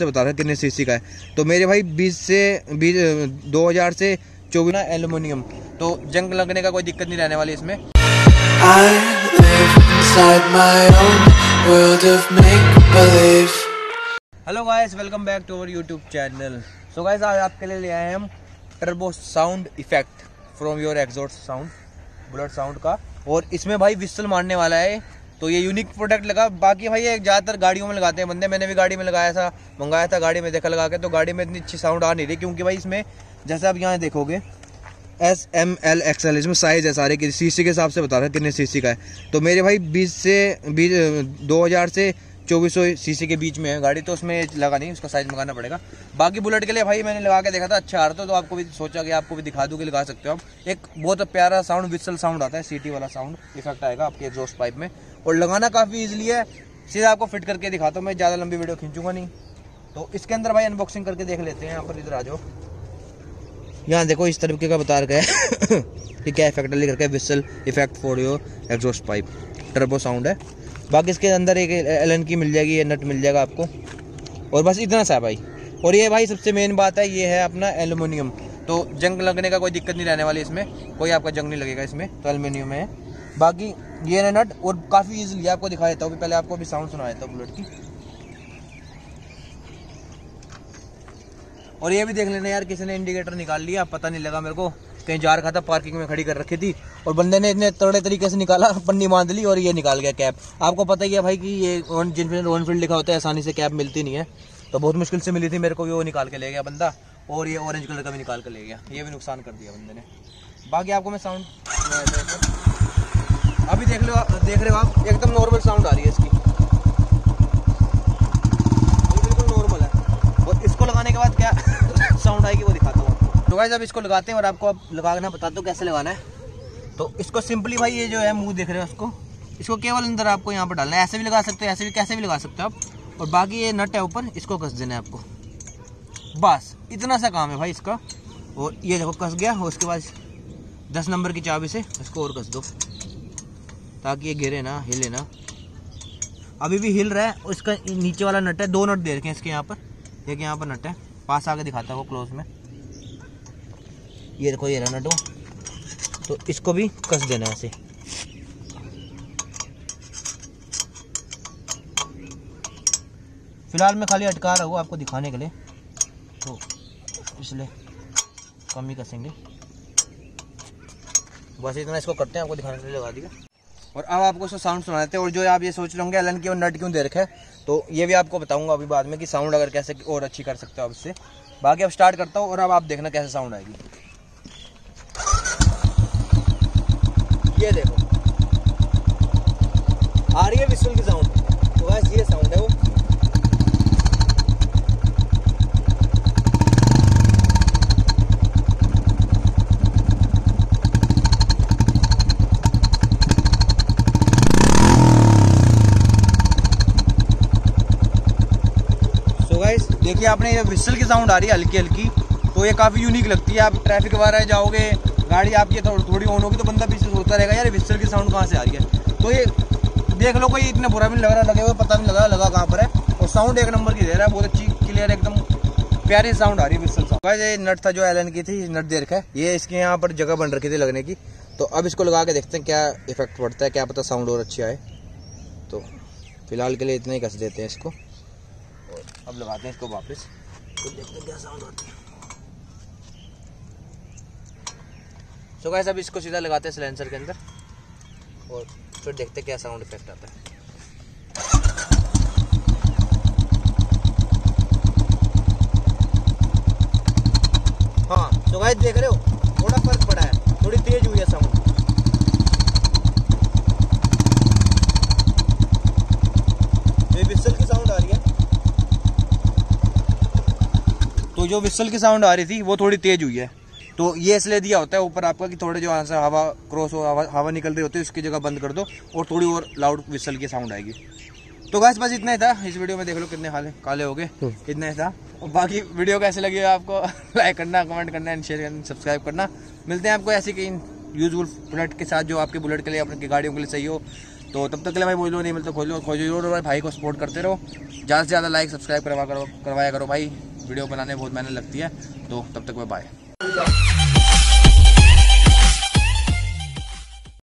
से बता रहा है कितने सीसी का है। तो मेरे भाई 2000 से 24 ना एल्यूमिनियम, तो जंग लगने का कोई दिक्कत नहीं रहने वाली इसमें। Hello guys, welcome back to our YouTube channel. So guys, आज आपके लिए ले आए हैं हम turbo sound effect from your exhaust sound, Bullet sound का। और इसमें भाई विस्टल मारने वाला है, तो ये यूनिक प्रोडक्ट लगा। बाकी भाई ये ज़्यादातर गाड़ियों में लगाते हैं बंदे, मैंने भी गाड़ी में मंगाया था गाड़ी में देखा लगा के, तो गाड़ी में इतनी अच्छी साउंड आ नहीं रही, क्योंकि भाई इसमें जैसे आप यहाँ देखोगे SML XL इसमें साइज़ है सारे की, सीसी के हिसाब से बता रहा है कितने सीसी का है। तो मेरे भाई 2000 से 2400 सीसी के बीच में है गाड़ी, तो उसमें लगा नहीं, उसका साइज़ मंगाना पड़ेगा। बाकी बुलेट के लिए भाई मैंने लगा के देखा था, अच्छा आ रहा था, तो आपको भी सोचा कि आपको भी दिखा दूँ कि लगा सकते हो आप। एक बहुत प्यारा साउंड विस्टल साउंड आता है, सीटी वाला साउंड इफेक्ट आएगा आपके एग्जॉस्ट पाइप में, और लगाना काफ़ी ईजिली है। सीधा आपको फिट करके दिखाता हूँ मैं, ज़्यादा लंबी वीडियो खींचूंगा नहीं। तो इसके अंदर भाई अनबॉक्सिंग करके देख लेते हैं। यहाँ पर इधर आ जाओ, यहाँ देखो इस तरीके का बता रखा है कि क्या इफेक्ट लिख रखा है, whistle effect for your exhaust pipe, turbo sound है। बाकी इसके अंदर एक एलन की मिल जाएगी, ये नट मिल जाएगा आपको, और बस इतना सा है भाई। और ये भाई सबसे मेन बात है, ये है अपना एल्यूमिनियम, तो जंग लगने का कोई दिक्कत नहीं रहने वाली इसमें, कोई आपका जंग नहीं लगेगा इसमें, तो एल्यूमिनियम में है। बाकी ये है नट, और काफ़ी ईजिली आपको दिखा देता हूँ। पहले आपको भी साउंड सुना देता हूँ बुलेट की। और ये भी देख लेना यार, किसी ने इंडिकेटर निकाल लिया, पता नहीं लगा मेरे को, कहीं जा रखा था, पार्किंग में खड़ी कर रखी थी, और बंदे ने इतने तगड़े तरीके से निकाला, पन्नी बांध ली और ये निकाल गया कैप। आपको पता ही है भाई कि ये जिन ऑनफील्ड लिखा होता है आसानी से कैप मिलती नहीं है, तो बहुत मुश्किल से मिली थी मेरे को, वो निकाल के ले गया बंदा। और ये ऑरेंज कलर का भी निकाल के ले गया, ये भी नुकसान कर दिया बंदे ने। बाकी आपको मैं साउंड अभी देख रहे हो आप, एकदम नॉर्मल साउंड आ रही है इसकी, बिल्कुल नॉर्मल है। और इसको लगाने के बाद क्या साउंड आएगी वो दिखाता हूँ आपको। तो गाइस अब इसको लगाते हैं, और आपको अब लगाना बताता हूँ कैसे लगाना है। तो इसको सिंपली भाई, ये जो है मुंह देख रहे हो इसको केवल अंदर आपको यहाँ पर डालना है। ऐसे भी लगा सकते हो, ऐसे भी कैसे भी लगा सकते हो आप। और बाकी ये नट है ऊपर, इसको कस देना है आपको, बस इतना सा काम है भाई इसका। और ये देखो कस गया, और उसके बाद 10 नंबर की चाबी से इसको और कस दो, ताकि ये गिरे ना, हिले ना। अभी भी हिल रहा है। और इसका नीचे वाला नट है, 2 नट दे रखे हैं इसके यहाँ पर, एक यहाँ पर नट है, पास आके दिखाता है वो क्लोज में, ये देखो ये रहा नट, तो इसको भी कस देना है ऐसे। फिलहाल मैं खाली अटका रहा हूँ आपको दिखाने के लिए, तो इसलिए कम ही कसेंगे, बस इतना इसको करते हैं, आपको दिखाने के लिए लगा दिया। और अब आपको उसको साउंड सुना देते हैं। और जो आप ये सोच रहे होंगे एलन की और नट क्यों दे रखा है, तो ये भी आपको बताऊंगा अभी बाद में कि साउंड अगर कैसे और अच्छी कर सकते हो आप इससे। बाकी अब स्टार्ट करता हूँ, और अब आप देखना कैसे साउंड आएगी। ये देखो आ रही है विस्टल की साउंड, तो बस ये साउंड है वो। देखिए आपने ये विस्टल की साउंड आ रही है हल्की हल्की, तो ये काफ़ी यूनिक लगती है। आप ट्रैफिक वगैरह जाओगे, गाड़ी आपकी थोड़ी ऑन होगी, तो बंदा पीछे सोचता रहेगा यार विस्टल की साउंड कहाँ से आ रही है। तो ये देख लो, कोई इतना बुरा भी नहीं लग रहा, लगे हुए पता नहीं लगा कहाँ पर है। और साउंड एक नंबर की दे रहा है, बहुत अच्छी क्लियर एकदम प्यारी साउंड आ रही है विस्टल साउंड। ये नट था जो एलन की थी, नट दे रखा है, ये इसके यहाँ पर जगह बन रखी थी लगने की। तो अब इसको लगा के देखते हैं क्या इफेक्ट पड़ता है, क्या पता साउंड और अच्छी आए। तो फिलहाल के लिए इतना ही कस देते हैं इसको, और अब लगाते हैं इसको वापस, तो देखते हैं क्या साउंड आती है। सो गाइस अब इसको सीधा लगाते हैं सिलेंसर के अंदर, और फिर देखते हैं क्या साउंड इफेक्ट आता है। हाँ तो गाइस देख रहे हो, थोड़ा फर्क पड़ा है, थोड़ी तेज हुई है साउंड। ये विस्टल की साउंड आ रही है, तो जो विस्टल की साउंड आ रही थी वो थोड़ी तेज हुई है। तो ये इसलिए दिया होता है ऊपर आपका कि थोड़े जो यहाँ से हवा क्रॉस हो, हवा निकल रही होती है, उसकी जगह बंद कर दो और थोड़ी और लाउड विस्टल की साउंड आएगी। तो गाइस बस इतना ही था इस वीडियो में। देख लो कितने काले हो गए, इतना ही था। और बाकी वीडियो कैसे लगी आपको लाइक करना, कमेंट करना एंड शेयर करना, सब्सक्राइब करना। मिलते हैं आपको ऐसी कई यूजफुल बुलेट के साथ जो आपके बुलेट के लिए, अपनी गाड़ियों के लिए सही हो। तो तब तक के लिए भाई बोलो नहीं मिलते खोजो और भाई को सपोर्ट करते रहो, ज़्यादा से ज़्यादा लाइक सब्सक्राइब करवाया करो भाई, वीडियो बनाने में बहुत मेहनत लगती है। तो तब तक बाय।